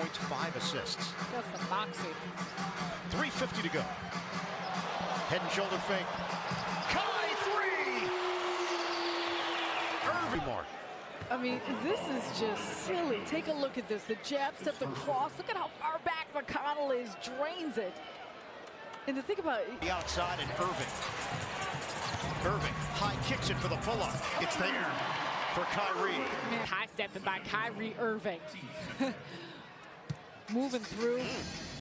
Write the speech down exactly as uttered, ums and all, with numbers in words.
points, five assists. That's the moxie. three fifty to go. Head and shoulder fake. Kyrie! Irving mark. I mean, this is just silly. Take a look at this. The jab stepped across. Look at how far back Mcconnell is. Drains it. And to think about it. The outside and Irving. Irving high kicks it for the pull-up. It's there for Kyrie. Man, high stepping by Kyrie Irving. Moving through.